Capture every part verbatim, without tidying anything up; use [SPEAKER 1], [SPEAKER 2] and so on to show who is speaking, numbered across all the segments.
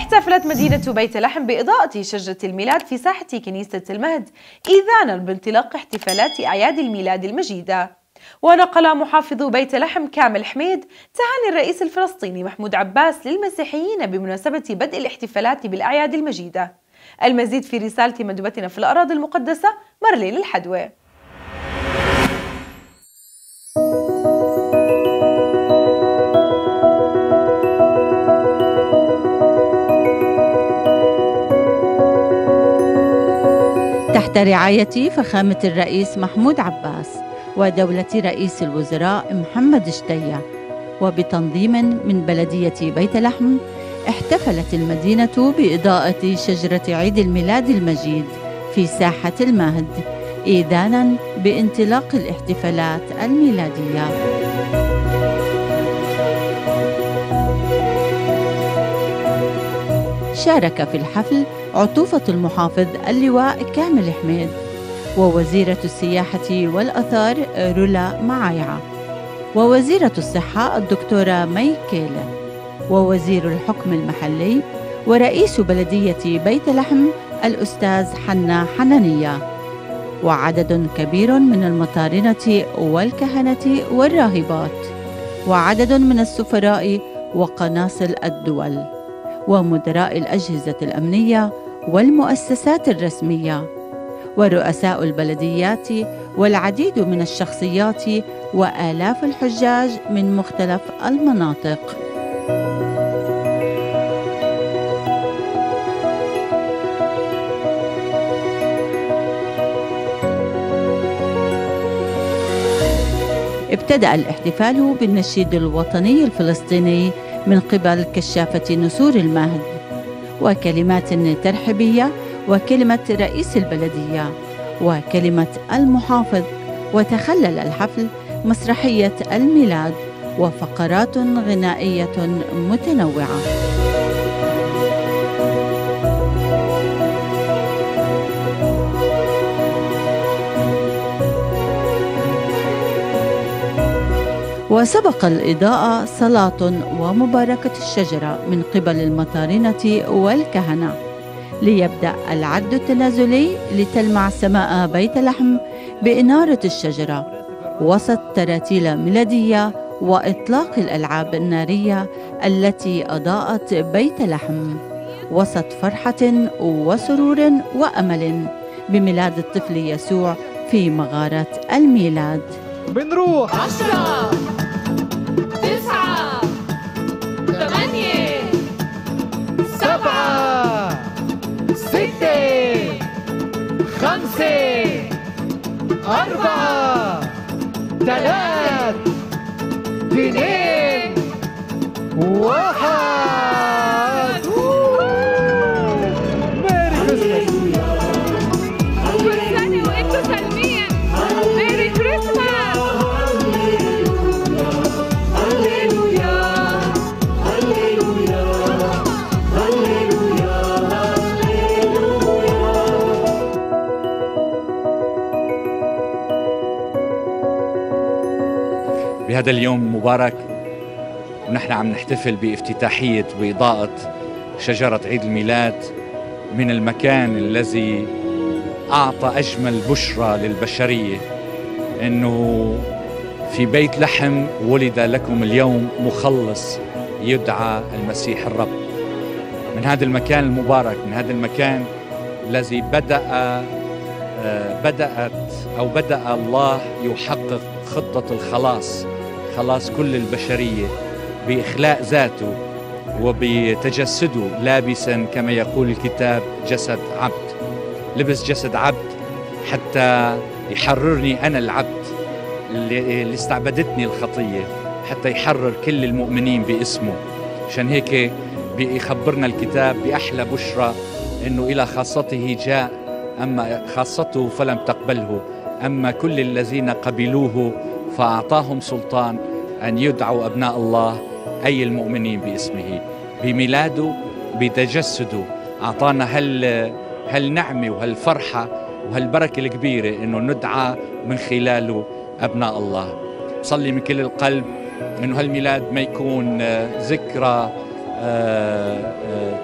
[SPEAKER 1] احتفلت مدينة بيت لحم بإضاءة شجرة الميلاد في ساحة كنيسة المهد إذانا بانطلاق احتفالات أعياد الميلاد المجيدة. ونقل محافظ بيت لحم كامل حميد تهاني الرئيس الفلسطيني محمود عباس للمسيحيين بمناسبة بدء الاحتفالات بالأعياد المجيدة. المزيد في رسالة مندوبتنا في الأراضي المقدسة مارلين الحدوى.
[SPEAKER 2] تحت رعاية فخامة الرئيس محمود عباس ودولة رئيس الوزراء محمد شتية وبتنظيم من بلدية بيت لحم، احتفلت المدينة بإضاءة شجرة عيد الميلاد المجيد في ساحة المهد إذانا بانطلاق الاحتفالات الميلادية. شارك في الحفل عطوفة المحافظ اللواء كامل حميد ووزيرة السياحة والآثار رولا معايعة ووزيرة الصحة الدكتورة ميكيلة ووزير الحكم المحلي ورئيس بلدية بيت لحم الأستاذ حنا حنانية وعدد كبير من المطارنة والكهنة والراهبات وعدد من السفراء وقناصل الدول ومدراء الأجهزة الأمنية والمؤسسات الرسمية ورؤساء البلديات والعديد من الشخصيات وآلاف الحجاج من مختلف المناطق. ابتدأ الاحتفال بالنشيد الوطني الفلسطيني من قبل كشافة نسور المهد وكلمات ترحيبية وكلمة رئيس البلدية وكلمة المحافظ، وتخلل الحفل مسرحية الميلاد وفقرات غنائية متنوعة. وسبق الإضاءة صلاة ومباركة الشجرة من قبل المطارنة والكهنة ليبدأ العد التنازلي لتلمع سماء بيت لحم بإنارة الشجرة وسط تراتيل ميلادية وإطلاق الألعاب النارية التي أضاءت بيت لحم وسط فرحة وسرور وأمل بميلاد الطفل يسوع في مغارة الميلاد.
[SPEAKER 3] بنروح
[SPEAKER 4] عشرة تسعة ثمانية
[SPEAKER 3] سبعة ستة خمسة أربعة ثلاث اثنين واحد. ميري كريسماس.
[SPEAKER 4] كل سنة وانتم سالمين. ميري كريسماس. هللويا هللويا هللويا هللويا.
[SPEAKER 5] بهذا اليوم المبارك ونحن عم نحتفل بافتتاحية وإضاءة شجرة عيد الميلاد من المكان الذي أعطى أجمل بشرى للبشرية، إنه في بيت لحم ولد لكم اليوم مخلص يدعى المسيح الرب. من هذا المكان المبارك، من هذا المكان الذي بدأ بدأت أو بدأ الله يحقق خطة الخلاص، خلاص كل البشرية بإخلاء ذاته وبتجسده لابسا كما يقول الكتاب جسد عبد. لبس جسد عبد حتى يحررني أنا العبد اللي استعبدتني الخطية، حتى يحرر كل المؤمنين باسمه. عشان هيك بيخبرنا الكتاب بأحلى بشرى إنه إلى خاصته جاء، أما خاصته فلم تقبله، أما كل الذين قبلوه فأعطاهم سلطان أن يدعوا أبناء الله، أي المؤمنين باسمه. بميلاده بتجسده أعطانا هال هالنعمة وهالفرحة وهالبركة الكبيرة إنه ندعى من خلاله أبناء الله. صلي من كل القلب إنه هالميلاد ما يكون ذكرى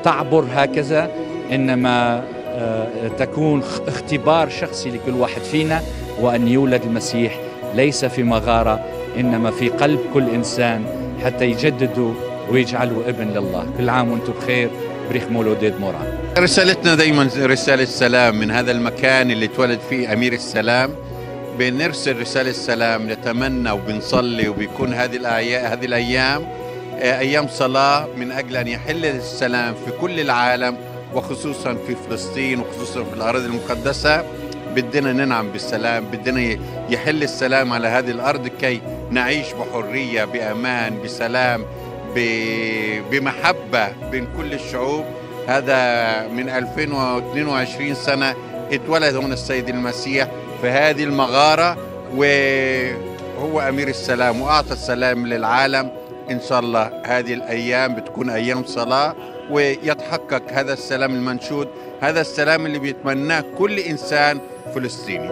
[SPEAKER 5] تعبر هكذا، إنما تكون اختبار شخصي لكل واحد فينا، وأن يولد المسيح ليس في مغارة إنما في قلب كل إنسان حتى يجددوا ويجعلوا ابن لله. كل عام وانتم بخير. بريخ مولوديد موران.
[SPEAKER 6] رسالتنا دايما رسالة سلام من هذا المكان اللي اتولد فيه أمير السلام. بنرسل رسالة سلام، نتمنى وبنصلي وبيكون هذه الأيام هذه الأيام أيام صلاة من أجل أن يحل السلام في كل العالم، وخصوصا في فلسطين وخصوصا في الأراضي المقدسة. بدنا ننعم بالسلام، بدنا يحل السلام على هذه الأرض كي نعيش بحرية، بأمان، بسلام، بمحبة بين كل الشعوب. هذا من ألفين واثنين وعشرين سنة اتولد هنا السيد المسيح في هذه المغارة، وهو أمير السلام وأعطى السلام للعالم. إن شاء الله هذه الأيام بتكون أيام صلاة ويتحقق هذا السلام المنشود، هذا السلام اللي بيتمناه كل إنسان فلسطيني.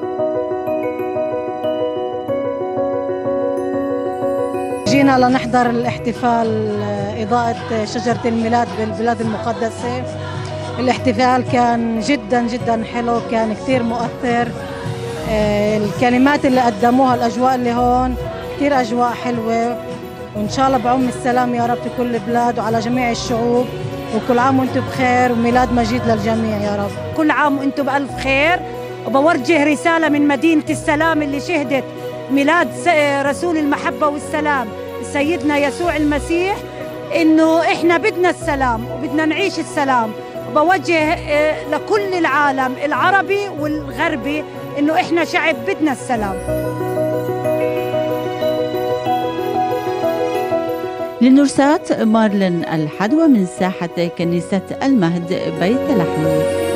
[SPEAKER 7] جينا لنحضر الاحتفال إضاءة شجرة الميلاد بالبلاد المقدسة. الاحتفال كان جدا جدا حلو، كان كتير مؤثر. الكلمات اللي قدموها، الأجواء اللي هون كتير أجواء حلوة، وإن شاء الله بعم السلام يا رب في كل البلاد وعلى جميع الشعوب، وكل عام وانتم بخير وميلاد مجيد للجميع يا رب.
[SPEAKER 8] كل عام وانتم بألف خير. وبوجه رسالة من مدينة السلام اللي شهدت ميلاد رسول المحبة والسلام سيدنا يسوع المسيح، إنه إحنا بدنا السلام وبدنا نعيش السلام. وبوجه لكل العالم العربي والغربي إنه إحنا شعب بدنا السلام.
[SPEAKER 2] لنرسات مارلين الحدوى من ساحة كنيسة المهد بيت لحم.